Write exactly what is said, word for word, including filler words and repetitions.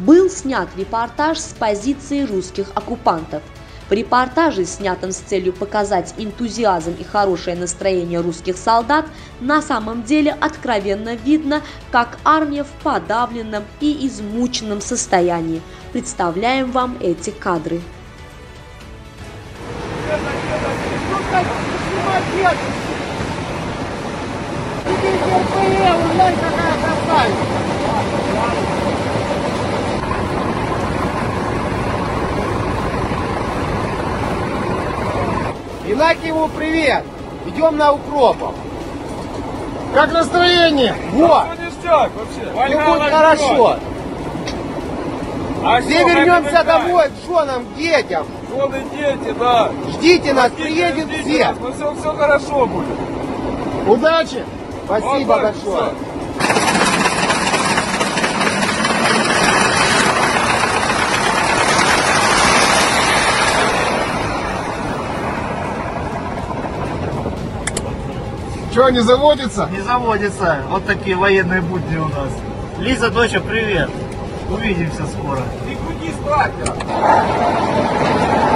был снят репортаж с позиции русских оккупантов. В репортаже, снятом с целью показать энтузиазм и хорошее настроение русских солдат, на самом деле откровенно видно, как армия в подавленном и измученном состоянии. Представляем вам эти кадры. Инакиеву привет! Идем на Укропов. Как настроение? Вот! Ништяк вообще. Все будет хорошо. А Все что, вернемся домой к женам, к детям. Жены, дети, да. Ждите нас, Ждите, приедем ждите все. нас, но все, все хорошо будет. Удачи! Спасибо Вот так, большое. все. Что, не заводится? Не заводится. Вот такие военные будни у нас. Лиза, доча, привет. Увидимся скоро. Не крути стартера.